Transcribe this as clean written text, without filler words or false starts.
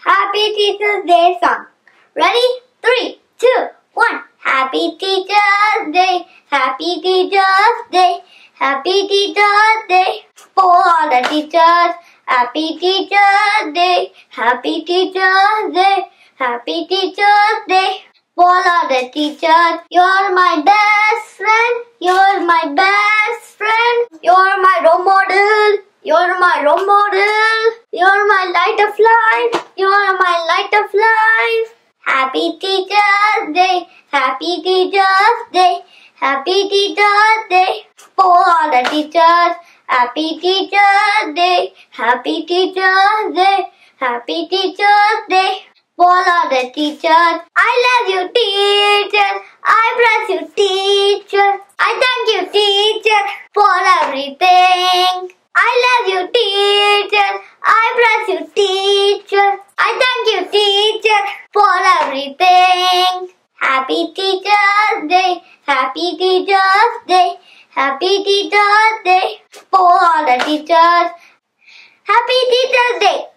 Happy Teacher's Day song. Ready? 3, 2, 1. Happy Teacher's Day. Happy Teacher's Day. Happy Teacher's Day. For all the teachers. Happy Teacher's Day. Happy Teacher's Day. Happy Teacher's Day. For all the teachers. You're my best friend. You're my best friend. You're my role model. You're my role model. You're my light of life. You're my light of life. Happy Teacher's Day. Happy Teacher's Day. Happy Teacher's Day. For all the teachers. Happy Teacher's Day. Happy Teacher's Day. Happy Teacher's Day. For all the teachers. I love you, teacher. I bless you, teacher. I thank you, teacher, for everything. I love you, teacher. I bless you, teacher. I thank you, teacher, for everything. Happy Teacher's Day. Happy Teacher's Day. Happy Teacher's Day. For all the teachers. Happy Teacher's Day.